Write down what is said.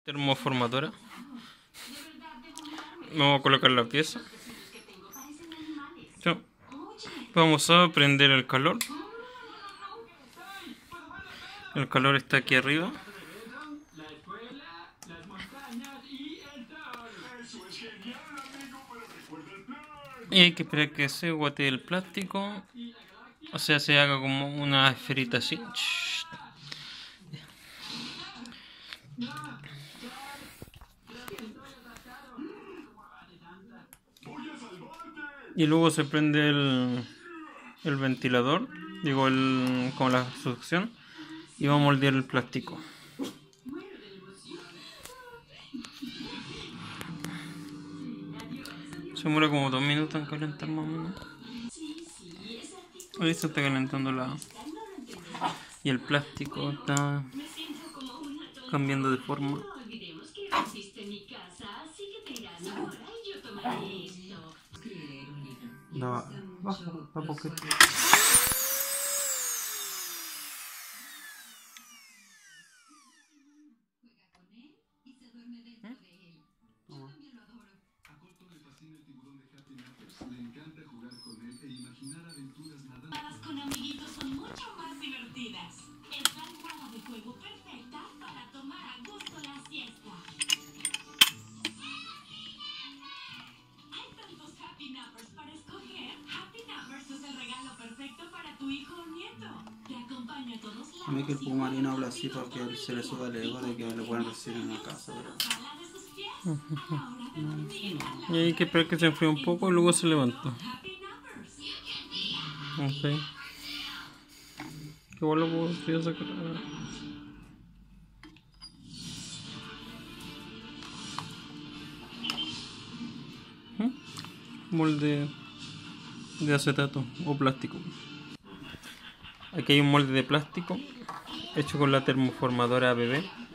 termoformadora. Vamos a colocar la pieza. Vamos a prender el calor. El calor está aquí arriba. Y hay que esperar que se guatee el plástico. O sea, se haga como una esferita así. Y luego se prende el ventilador, con la succión, y vamos a moldear el plástico. Se demora como 2 minutos en calentar más o menos. Ahí se está calentando y el plástico está cambiando de forma. No, bajo, a poquito. Con amiguitos son mucho más divertidas. Es la almohada de juego perfecta para tomar a gusto la siesta. Hay tantos Happy Nappers para escoger. Happy Nappers es el regalo perfecto para tu hijo o nieto. Te acompaña a todos lados. A mí que el Pumarino habla así porque se le sube el ego de que le pueden recibir en la casa, pero... Y hay que esperar que se enfríe un poco y luego se levanta. Okay. Que igual lo puedo sacar. Molde de acetato o plástico. Aquí hay un molde de plástico hecho con la termoformadora BB.